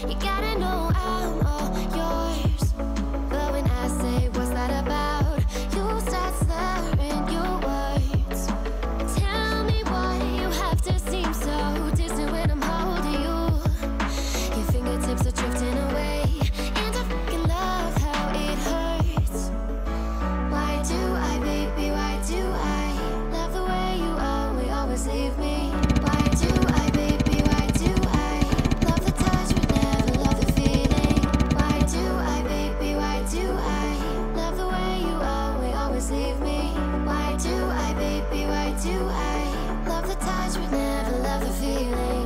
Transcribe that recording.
You gotta know I'm all yours. But when I say what's that about, you start slurring your words. Tell me why you have to seem so distant when I'm holding you. Your fingertips are drifting away, and I fucking love how it hurts. Why do I, baby, why do I love the way you always leave me? Why do I, baby, why do I love the touch but never love the feeling? Why do I, baby, why do I love the way you always leave me? Why do I, baby, why do I love the touch but never love the feeling?